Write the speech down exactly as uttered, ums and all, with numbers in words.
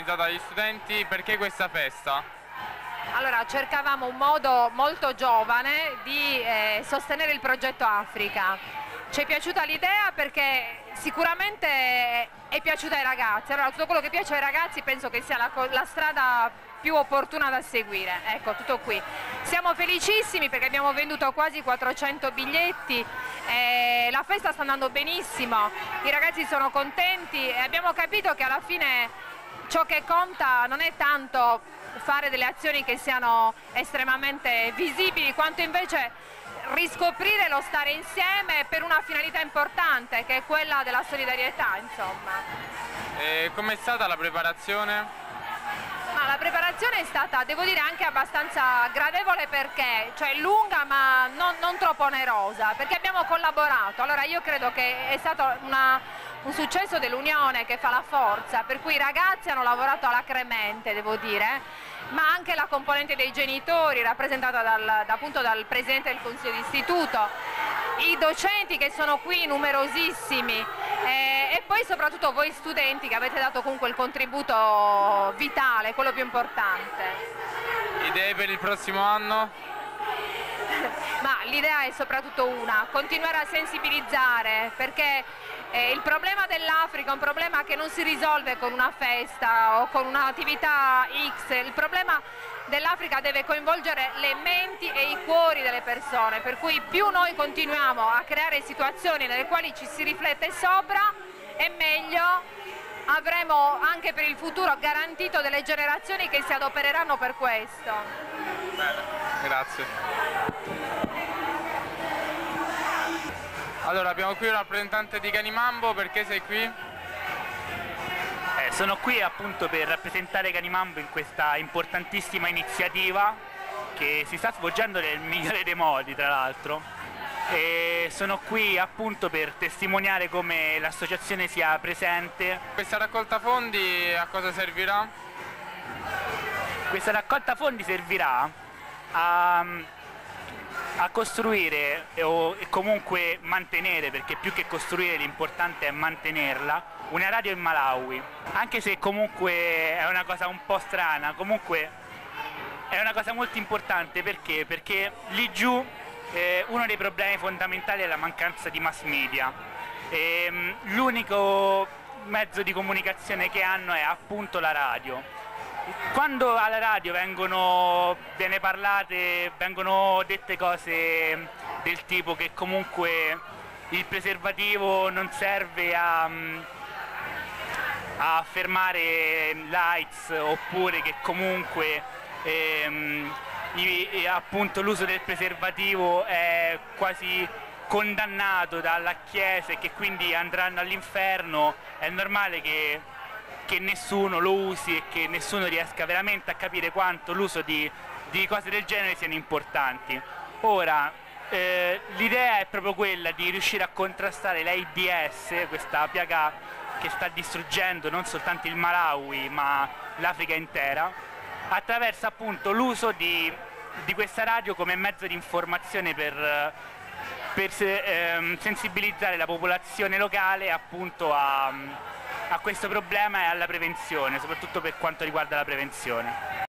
organizzata dagli studenti, perché questa festa? Allora, cercavamo un modo molto giovane di eh, sostenere il progetto Africa. Ci è piaciuta l'idea perché sicuramente è piaciuta ai ragazzi. Allora, tutto quello che piace ai ragazzi penso che sia la, la strada più opportuna da seguire. Ecco, tutto qui. Siamo felicissimi perché abbiamo venduto quasi quattrocento biglietti, eh, la festa sta andando benissimo, i ragazzi sono contenti e abbiamo capito che alla fine ciò che conta non è tanto fare delle azioni che siano estremamente visibili, quanto invece riscoprire lo stare insieme per una finalità importante, che è quella della solidarietà, insomma. E com'è stata la preparazione? Ma la preparazione è stata, devo dire, anche abbastanza gradevole perché, cioè lunga ma non, non troppo onerosa, perché abbiamo collaborato. Allora io credo che è stato una, un successo dell'unione che fa la forza, per cui i ragazzi hanno lavorato alacremente, devo dire, ma anche la componente dei genitori rappresentata dal, da, appunto dal presidente del consiglio d'istituto, i docenti che sono qui numerosissimi eh, e poi soprattutto voi studenti che avete dato comunque il contributo vitale, quello più importante. Idee per il prossimo anno? Ma l'idea è soprattutto una, continuare a sensibilizzare, perché eh, il problema dell'Africa è un problema che non si risolve con una festa o con un'attività X, il problema dell'Africa deve coinvolgere le menti e i cuori delle persone, per cui più noi continuiamo a creare situazioni nelle quali ci si riflette sopra e meglio avremo anche per il futuro garantito delle generazioni che si adopereranno per questo. Bene, grazie. Allora, abbiamo qui un rappresentante di Canimambo, perché sei qui? Eh, sono qui appunto per rappresentare Canimambo in questa importantissima iniziativa che si sta svolgendo nel migliore dei modi, tra l'altro. E sono qui appunto per testimoniare come l'associazione sia presente. Questa raccolta fondi a cosa servirà? Questa raccolta fondi servirà a, a costruire o comunque mantenere, perché più che costruire l'importante è mantenerla, una radio in Malawi. Anche se comunque è una cosa un po' strana, comunque è una cosa molto importante. Perché? Perché lì giù eh, uno dei problemi fondamentali è la mancanza di mass media. L'unico mezzo di comunicazione che hanno è appunto la radio. Quando alla radio vengono, viene parlate, vengono dette cose del tipo che comunque il preservativo non serve a, a fermare l'AIDS, oppure che comunque ehm, i, appunto l'uso del preservativo è quasi condannato dalla Chiesa e che quindi andranno all'inferno, è normale che che nessuno lo usi e che nessuno riesca veramente a capire quanto l'uso di, di cose del genere siano importanti. Ora, eh, l'idea è proprio quella di riuscire a contrastare l'AIDS, questa piaga che sta distruggendo non soltanto il Malawi ma l'Africa intera, attraverso appunto l'uso di, di questa radio come mezzo di informazione per, per ehm, sensibilizzare la popolazione locale appunto a a questo problema e alla prevenzione, soprattutto per quanto riguarda la prevenzione.